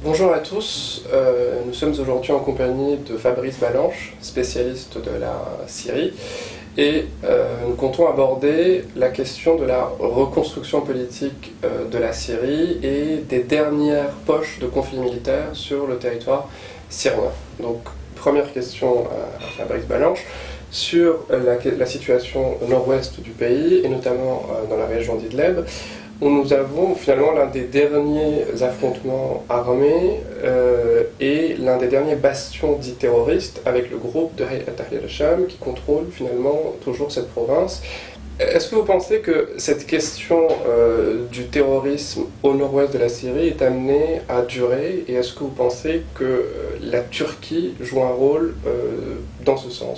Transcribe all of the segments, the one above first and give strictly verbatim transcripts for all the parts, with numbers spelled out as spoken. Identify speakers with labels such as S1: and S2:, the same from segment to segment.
S1: Bonjour à tous, euh, nous sommes aujourd'hui en compagnie de Fabrice Balanche, spécialiste de la Syrie, et euh, nous comptons aborder la question de la reconstruction politique euh, de la Syrie et des dernières poches de conflits militaires sur le territoire syrien. Donc, première question à Fabrice Balanche, sur la, la situation au nord-ouest du pays, et notamment euh, dans la région d'Idleb, où nous avons finalement l'un des derniers affrontements armés euh, et l'un des derniers bastions dits terroristes avec le groupe de Hayat Tahrir al-Sham qui contrôle finalement toujours cette province. Est-ce que vous pensez que cette question euh, du terrorisme au nord-ouest de la Syrie est amenée à durer, et est-ce que vous pensez que euh, la Turquie joue un rôle euh, dans ce sens ?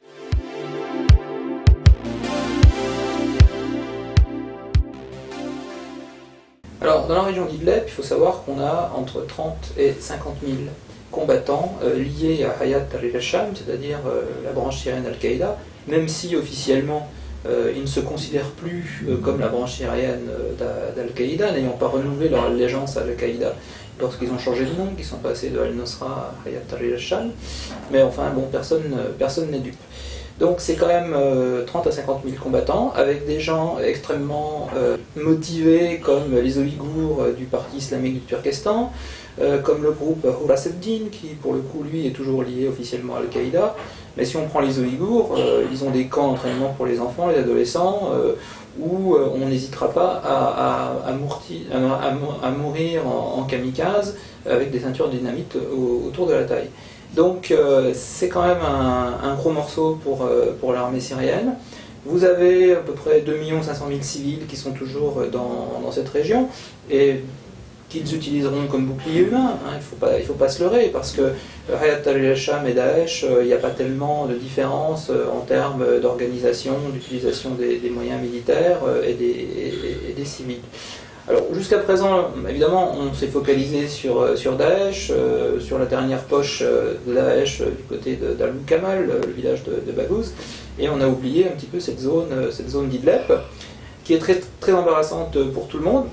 S2: Alors, dans la région d'Idleb, il faut savoir qu'on a entre trente et cinquante mille combattants euh, liés à Hayat Tahrir al-Sham, c'est-à-dire euh, la branche syrienne Al-Qaïda, même si officiellement euh, ils ne se considèrent plus euh, comme la branche syrienne euh, d'Al-Qaïda, n'ayant pas renouvelé leur allégeance à Al-Qaïda lorsqu'ils ont changé de nom, qu'ils sont passés de Al-Nusra à Hayat Tahrir al-Sham. Mais enfin, bon, personne personne n'est dupe. Donc c'est quand même euh, trente à cinquante mille combattants, avec des gens extrêmement euh, motivés comme les Ouïghours euh, du parti islamique du Turkestan, euh, comme le groupe Horas el-Din, qui pour le coup lui est toujours lié officiellement à Al-Qaïda. Mais si on prend les Ouïghours, euh, ils ont des camps d'entraînement pour les enfants et les adolescents, euh, où euh, on n'hésitera pas à, à, à, mourti, à, à, à mourir en, en kamikaze avec des ceintures de dynamite au, autour de la taille. Donc euh, c'est quand même un, un gros morceau pour, euh, pour l'armée syrienne. Vous avez à peu près deux millions cinq cent mille civils qui sont toujours dans, dans cette région, et qu'ils utiliseront comme bouclier humain, hein, il ne faut pas, il faut pas se leurrer, parce que Hayat Tahrir al-Sham et Daesh, il n'y a pas tellement de différence en termes d'organisation, d'utilisation des, des moyens militaires et des, et, et des civils. Alors jusqu'à présent, évidemment, on s'est focalisé sur, sur Daesh, euh, sur la dernière poche de Daesh euh, du côté d'Al-Mukamal, le village de, de Baghouz, et on a oublié un petit peu cette zone, cette zone d'Idleb, qui est très, très embarrassante pour tout le monde,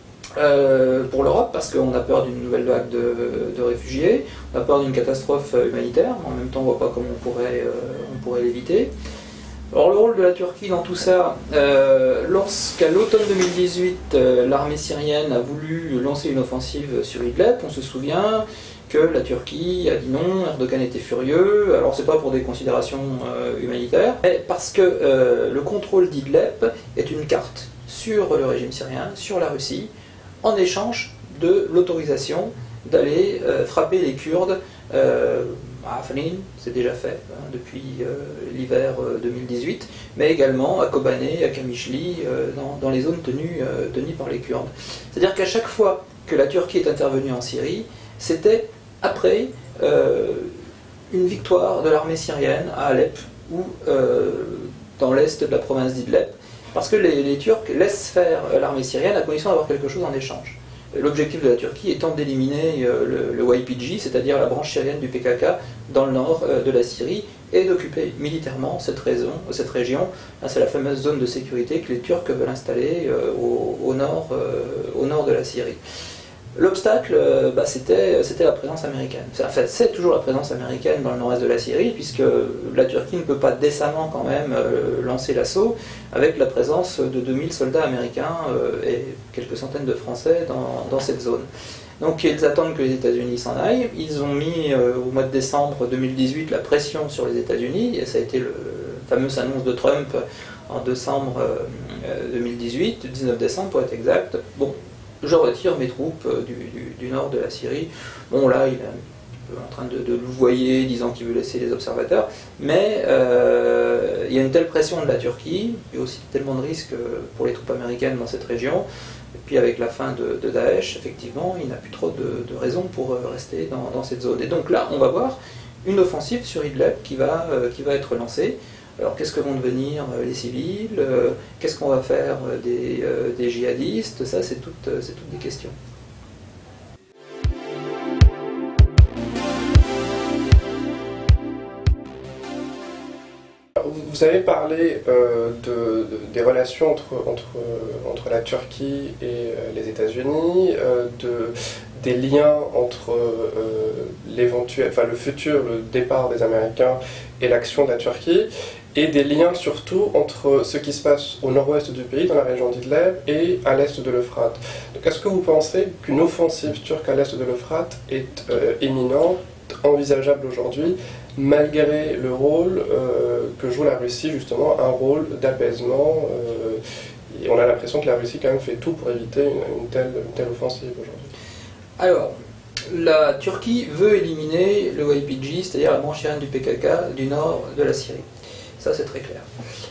S2: euh, pour l'Europe, parce qu'on a peur d'une nouvelle vague de, de réfugiés, on a peur d'une catastrophe humanitaire, mais en même temps on ne voit pas comment on pourrait, euh, on pourrait l'éviter. Alors le rôle de la Turquie dans tout ça, euh, lorsqu'à l'automne deux mille dix-huit, euh, l'armée syrienne a voulu lancer une offensive sur Idleb, on se souvient que la Turquie a dit non, Erdogan était furieux, alors c'est pas pour des considérations euh, humanitaires, mais parce que euh, le contrôle d'Idleb est une carte sur le régime syrien, sur la Russie, en échange de l'autorisation d'aller euh, frapper les Kurdes euh, à Afrin, c'est déjà fait hein, depuis euh, l'hiver euh, deux mille dix-huit, mais également à Kobané, à Kamishli, euh, dans, dans les zones tenues, euh, tenues par les Kurdes. C'est-à-dire qu'à chaque fois que la Turquie est intervenue en Syrie, c'était après euh, une victoire de l'armée syrienne à Alep ou euh, dans l'est de la province d'Idleb, parce que les, les Turcs laissent faire l'armée syrienne à condition d'avoir quelque chose en échange. L'objectif de la Turquie étant d'éliminer le, le Y P G, c'est-à-dire la branche syrienne du P K K, dans le nord de la Syrie, et d'occuper militairement cette, raison, cette région. C'est la fameuse zone de sécurité que les Turcs veulent installer au, au, nord, au nord de la Syrie. L'obstacle, bah, c'était la présence américaine. Enfin, c'est toujours la présence américaine dans le nord-est de la Syrie, puisque la Turquie ne peut pas décemment quand même euh, lancer l'assaut avec la présence de deux mille soldats américains euh, et quelques centaines de Français dans, dans cette zone. Donc ils attendent que les États-Unis s'en aillent. Ils ont mis euh, au mois de décembre deux mille dix-huit la pression sur les États-Unis, et ça a été le fameuse annonce de Trump en décembre euh, deux mille dix-huit, dix-neuf décembre pour être exact. Bon, je retire mes troupes du, du, du nord de la Syrie. Bon, là, il est un peu en train de, de louvoyer, disant qu'il veut laisser les observateurs, mais euh, il y a une telle pression de la Turquie, et aussi tellement de risques pour les troupes américaines dans cette région, et puis avec la fin de, de Daesh, effectivement, il n'a plus trop de, de raisons pour rester dans, dans cette zone. Et donc là, on va voir une offensive sur Idleb qui va, euh, qui va être lancée. Alors qu'est-ce que vont devenir les civils? euh, Qu'est-ce qu'on va faire des, euh, des djihadistes? Ça, c'est toutes, c'est toutes des questions.
S1: Vous avez parlé euh, de, de, des relations entre, entre, entre la Turquie et euh, les États-Unis, euh, de, des liens entre euh, l'éventuel, enfin, le futur, le départ des Américains et l'action de la Turquie, et des liens surtout entre ce qui se passe au nord-ouest du pays, dans la région d'Idlib, et à l'est de l'Euphrate. Donc est-ce que vous pensez qu'une offensive turque à l'est de l'Euphrate est euh, imminente, envisageable aujourd'hui, malgré le rôle euh, que joue la Russie, justement, un rôle d'apaisement euh, et on a l'impression que la Russie quand même fait tout pour éviter une, une, telle, une telle offensive aujourd'hui.
S2: Alors, la Turquie veut éliminer le Y P G, c'est-à-dire la branche syrienne du P K K, du nord de la Syrie. Ça, c'est très clair.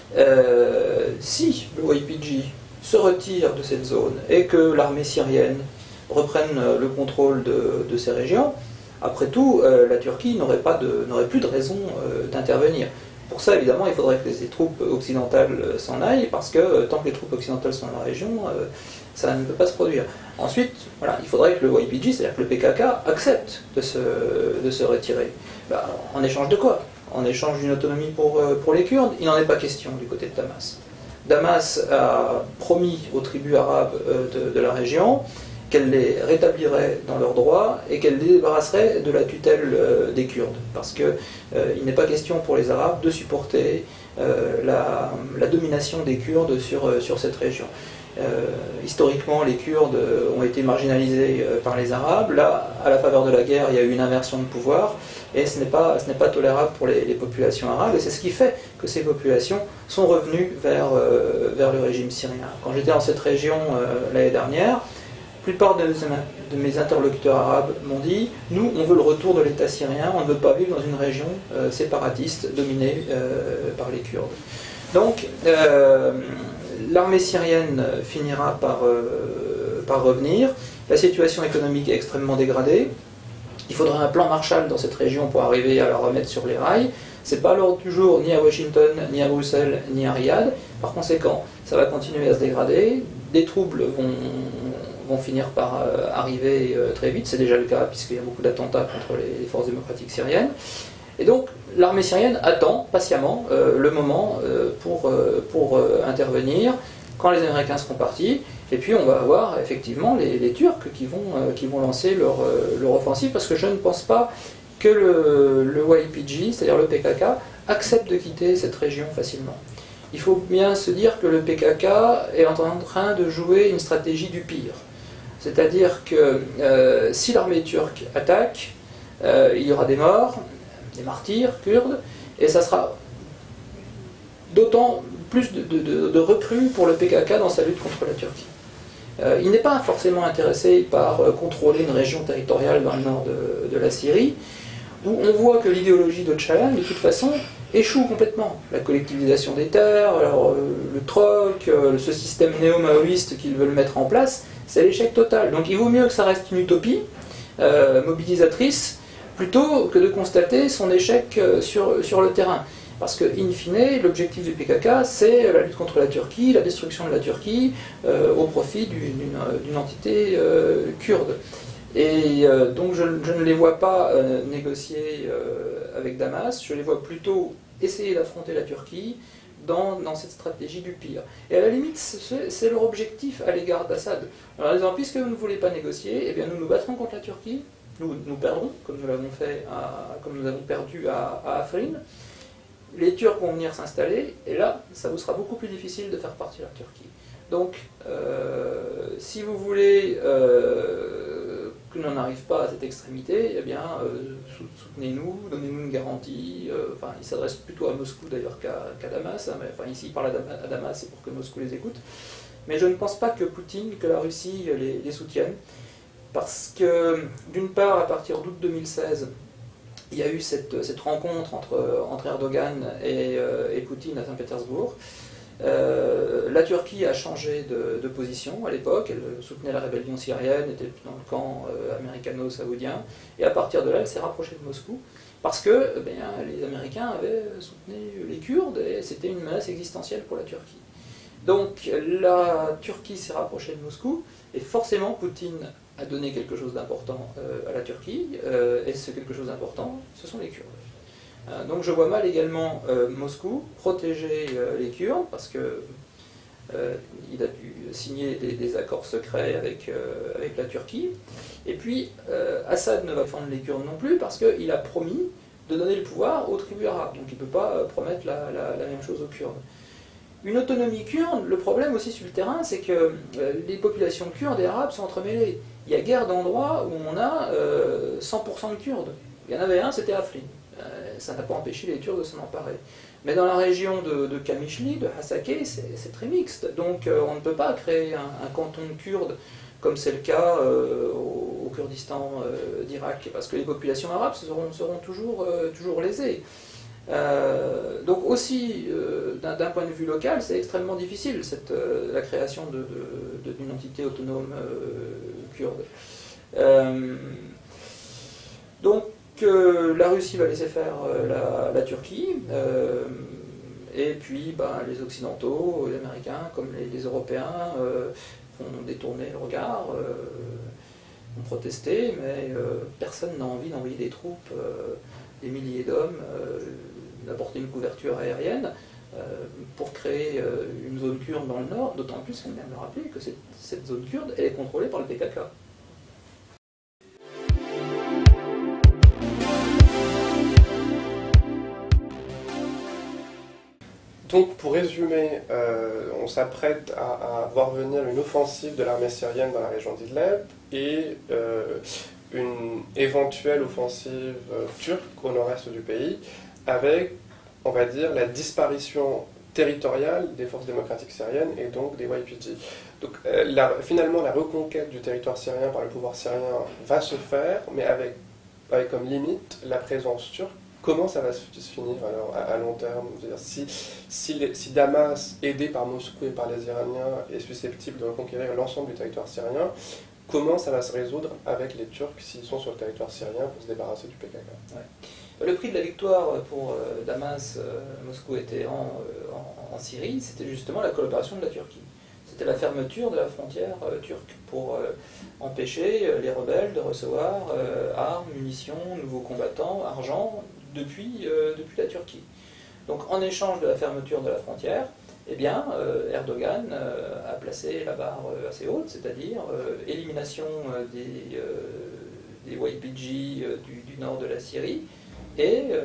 S2: Euh, si le Y P G se retire de cette zone et que l'armée syrienne reprenne le contrôle de, de ces régions, après tout, euh, la Turquie n'aurait pas de, n'aurait plus de raison euh, d'intervenir. Pour ça, évidemment, il faudrait que les, les troupes occidentales euh, s'en aillent, parce que euh, tant que les troupes occidentales sont dans la région, euh, ça ne peut pas se produire. Ensuite, voilà, il faudrait que le Y P G, c'est-à-dire que le P K K, accepte de se, de se retirer. Ben, en échange de quoi? En échange d'une autonomie pour, euh, pour les Kurdes? Il n'en est pas question du côté de Damas. Damas a promis aux tribus arabes euh, de, de la région qu'elle les rétablirait dans leurs droits et qu'elle les débarrasserait de la tutelle euh, des Kurdes. Parce qu'il euh, n'est pas question pour les Arabes de supporter euh, la, la domination des Kurdes sur, euh, sur cette région. Euh, historiquement, les Kurdes ont été marginalisés euh, par les Arabes. Là, à la faveur de la guerre, il y a eu une inversion de pouvoir et ce n'est pas, ce n'est pas tolérable pour les, les populations arabes. Et c'est ce qui fait que ces populations sont revenues vers, euh, vers le régime syrien. Quand j'étais dans cette région euh, l'année dernière, la plupart de, de mes interlocuteurs arabes m'ont dit « Nous, on veut le retour de l'État syrien, on ne veut pas vivre dans une région euh, séparatiste dominée euh, par les Kurdes. » Donc, euh, l'armée syrienne finira par, euh, par revenir. La situation économique est extrêmement dégradée. Il faudra un plan Marshall dans cette région pour arriver à la remettre sur les rails. Ce n'est pas à l'ordre du jour ni à Washington, ni à Bruxelles, ni à Riyad. Par conséquent, ça va continuer à se dégrader. Des troubles vont... vont finir par euh, arriver euh, très vite, c'est déjà le cas puisqu'il y a beaucoup d'attentats contre les, les forces démocratiques syriennes. Et donc l'armée syrienne attend patiemment euh, le moment euh, pour, euh, pour euh, intervenir quand les Américains seront partis, et puis on va avoir effectivement les, les Turcs qui vont, euh, qui vont lancer leur, euh, leur offensive, parce que je ne pense pas que le, le Y P G, c'est-à-dire le P K K, accepte de quitter cette région facilement. Il faut bien se dire que le P K K est en train de jouer une stratégie du pire. C'est-à-dire que euh, si l'armée turque attaque, euh, il y aura des morts, des martyrs kurdes, et ça sera d'autant plus de, de, de recrues pour le P K K dans sa lutte contre la Turquie. Euh, il n'est pas forcément intéressé par euh, contrôler une région territoriale dans le nord de, de la Syrie, où on voit que l'idéologie d'Öcalan, de toute façon, échoue complètement. La collectivisation des terres, alors, euh, le troc, euh, ce système néo-maoïste qu'ils veulent mettre en place, c'est l'échec total. Donc il vaut mieux que ça reste une utopie euh, mobilisatrice, plutôt que de constater son échec euh, sur, sur le terrain. Parce que, in fine, l'objectif du P K K, c'est la lutte contre la Turquie, la destruction de la Turquie, euh, au profit d'une d'une entité euh, kurde. Et euh, donc je, je ne les vois pas euh, négocier euh, avec Damas, je les vois plutôt essayer d'affronter la Turquie dans, dans cette stratégie du pire. Et à la limite, c'est leur objectif à l'égard d'Assad. Alors en disant, puisque vous ne voulez pas négocier, eh bien nous nous battrons contre la Turquie, nous, nous perdrons, comme nous l'avons fait, à, comme nous avons perdu à, à Afrin. Les Turcs vont venir s'installer, et là, ça vous sera beaucoup plus difficile de faire partir la Turquie. Donc, euh, si vous voulez euh, que l'on n'arrive pas à cette extrémité, eh bien, euh, soutenez-nous, donnez-nous une garantie. Euh, enfin, il s'adresse plutôt à Moscou d'ailleurs qu'à qu'à Damas. Hein, mais, enfin, ici, il parle à Damas, c'est pour que Moscou les écoute. Mais je ne pense pas que Poutine, que la Russie les, les soutienne, parce que, d'une part, à partir d'août deux mille seize, il y a eu cette, cette rencontre entre, entre Erdogan et, euh, et Poutine à Saint-Pétersbourg. Euh, la Turquie a changé de, de position à l'époque, elle soutenait la rébellion syrienne, était dans le camp euh, américano-saoudien, et à partir de là, elle s'est rapprochée de Moscou, parce que eh bien, les Américains avaient soutenu les Kurdes, et c'était une menace existentielle pour la Turquie. Donc la Turquie s'est rapprochée de Moscou, et forcément Poutine a donné quelque chose d'important euh, à la Turquie, euh, et ce quelque chose d'important, ce sont les Kurdes. Donc je vois mal également euh, Moscou protéger euh, les Kurdes, parce que euh, il a dû signer des, des accords secrets avec, euh, avec la Turquie. Et puis, euh, Assad ne va défendre les Kurdes non plus parce qu'il a promis de donner le pouvoir aux tribus arabes. Donc il ne peut pas promettre la, la, la même chose aux Kurdes. Une autonomie kurde, le problème aussi sur le terrain, c'est que euh, les populations kurdes et arabes sont entremêlées. Il y a guère d'endroits où on a euh, cent pour cent de Kurdes. Il y en avait un, c'était Afrin. Euh, ça n'a pas empêché les Turcs de s'en emparer. Mais dans la région de, de Kamishli, de Hasakeh, c'est très mixte. Donc euh, on ne peut pas créer un, un canton kurde comme c'est le cas euh, au, au Kurdistan euh, d'Irak, parce que les populations arabes seront, seront toujours, euh, toujours lésées. Euh, donc aussi, euh, d'un point de vue local, c'est extrêmement difficile cette, euh, la création d'une entité autonome euh, kurde. Euh, donc euh, la Russie va laisser faire euh, la, la Turquie, euh, et puis ben, les Occidentaux, les Américains comme les, les Européens euh, vont détourner le regard, euh, vont protester, mais euh, personne n'a envie d'envoyer des troupes, euh, des milliers d'hommes, euh, d'apporter une couverture aérienne euh, pour créer euh, une zone kurde dans le nord, d'autant plus qu'on vient de me rappeler que cette, cette zone kurde elle est contrôlée par le P K K.
S1: Donc pour résumer, euh, on s'apprête à, à voir venir une offensive de l'armée syrienne dans la région d'Idleb et euh, une éventuelle offensive euh, turque au nord-est du pays, avec, on va dire, la disparition territoriale des forces démocratiques syriennes et donc des Y P G. Donc euh, la, finalement, la reconquête du territoire syrien par le pouvoir syrien va se faire, mais avec, avec comme limite la présence turque. Comment ça va se finir alors à, à long terme? C'est-à-dire, si, si, les, si Damas, aidé par Moscou et par les Iraniens, est susceptible de reconquérir l'ensemble du territoire syrien, comment ça va se résoudre avec les Turcs s'ils sont sur le territoire syrien pour se débarrasser du P K K?
S2: Ouais. Le prix de la victoire pour euh, Damas, euh, Moscou et Téhéran euh, en, en Syrie, c'était justement la collaboration de la Turquie. C'était la fermeture de la frontière euh, turque pour euh, empêcher euh, les rebelles de recevoir euh, armes, munitions, nouveaux combattants, argent depuis, euh, depuis la Turquie. Donc en échange de la fermeture de la frontière, eh bien, euh, Erdogan euh, a placé la barre euh, assez haute, c'est-à-dire euh, élimination euh, des, euh, des Y P G euh, du, du nord de la Syrie et euh,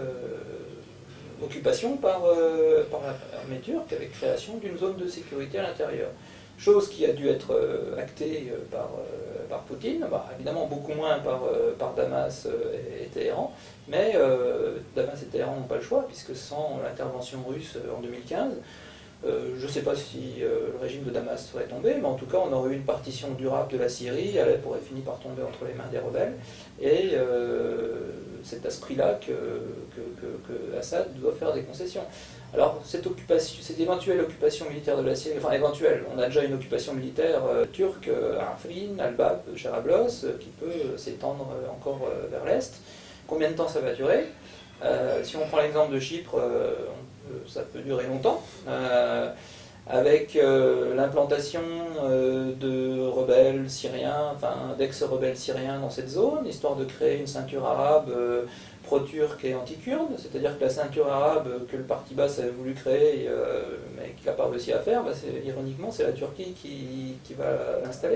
S2: occupation par, euh, par l'armée turque avec création d'une zone de sécurité à l'intérieur. Chose qui a dû être euh, actée euh, par, euh, par Poutine, bah, évidemment beaucoup moins par, euh, par Damas euh, et, et Téhéran, mais euh, Damas et Téhéran n'ont pas le choix, puisque sans l'intervention russe euh, en deux mille quinze, euh, je ne sais pas si euh, le régime de Damas serait tombé, mais en tout cas on aurait eu une partition durable de la Syrie, Alep aurait fini par tomber entre les mains des rebelles, et euh, c'est à ce prix-là que, que, que, que Assad doit faire des concessions. Alors, cette, occupation, cette éventuelle occupation militaire de la Syrie, enfin éventuelle, on a déjà une occupation militaire euh, turque à Afrin, Al-Bab, Jarablos, euh, qui peut s'étendre euh, encore euh, vers l'est. Combien de temps ça va durer? euh, Si on prend l'exemple de Chypre, euh, on peut, ça peut durer longtemps. Euh, avec euh, l'implantation euh, de rebelles syriens, enfin d'ex-rebelles syriens dans cette zone, histoire de créer une ceinture arabe euh, pro-turque et anti-kurde, c'est-à-dire que la ceinture arabe que le parti basse avait voulu créer, euh, mais qu'il n'a pas réussi à faire, bah ironiquement c'est la Turquie qui, qui va l'installer.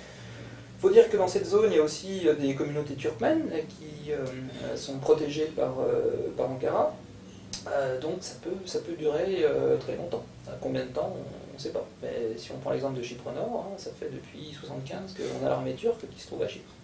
S2: Il faut dire que dans cette zone, il y a aussi des communautés turkmènes qui euh, sont protégées par, euh, par Ankara. Euh, donc ça peut, ça peut durer euh, très longtemps. Combien de temps, on ne sait pas. Mais si on prend l'exemple de Chypre Nord, hein, ça fait depuis mille neuf cent soixante-quinze qu'on a l'armée turque qui se trouve à Chypre.